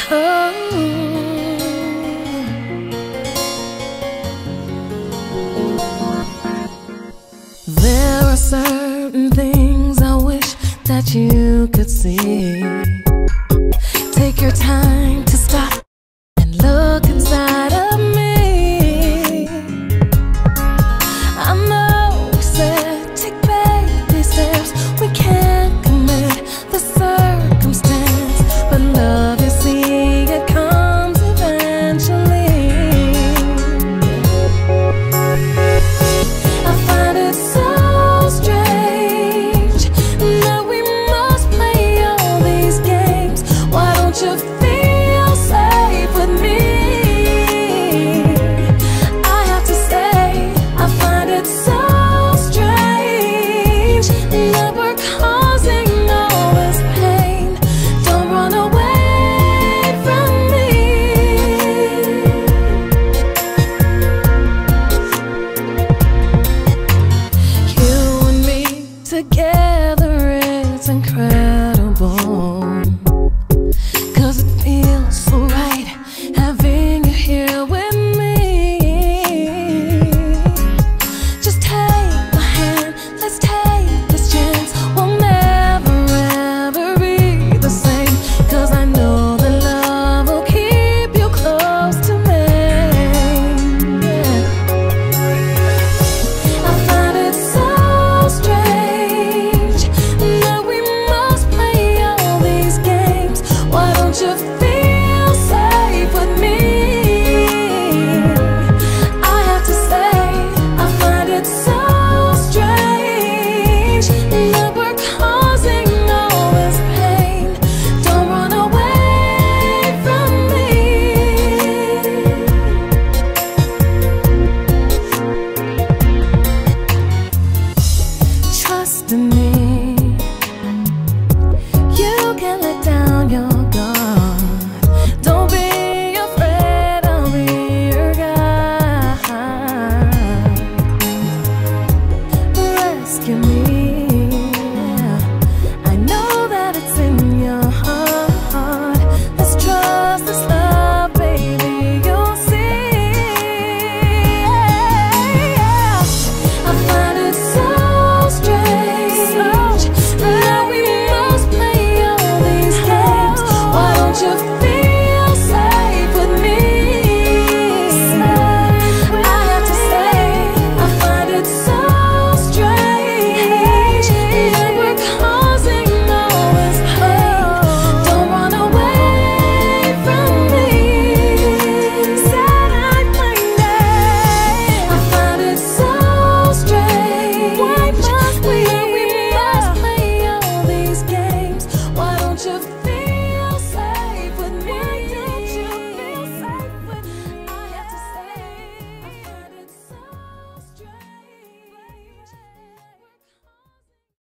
Oh. There are certain things I wish that you could see. Take your time to stop and look inside of me. I know we said take baby steps, we can't commit the circumstance, but love, you see, it comes eventually. I find it so strange that we must play all these games. Why don't you feel safe with me? I have to say, I find it so strange that we're causing all this pain. Don't run away from me. You and me together, it's incredible. 'Cause it feels so right having you here with me. Just take my hand, let's take this chance. We'll never ever be the same, 'cause I know that love will keep you close to me. Yeah. I find it so strange that we must play all these games. Why don't you feel safe with me? I have to say, I find it so strange that we're causing all this pain. Don't run away from me. Trust in me. You can let down your guard. Don't be afraid, I'll be your guide. Rescue me.